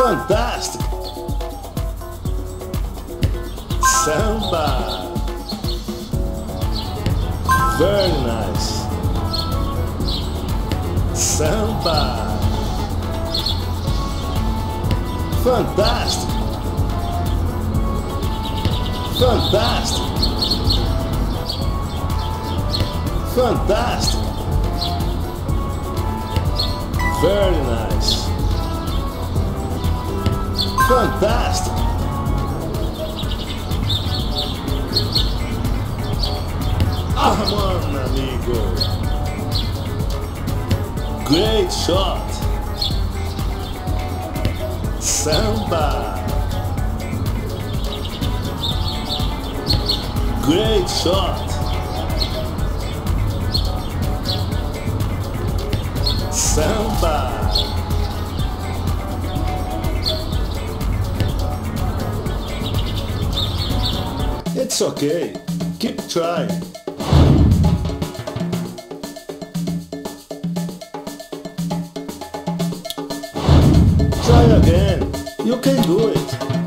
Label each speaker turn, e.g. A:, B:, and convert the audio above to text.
A: Fantastic! Samba! Very nice! Samba! Fantastic! Fantastic! Fantastic! Very nice! Fantastic! Come on, amigo! Great shot! Samba! Great shot! Samba! It's okay. Keep trying. Try again. You can do it.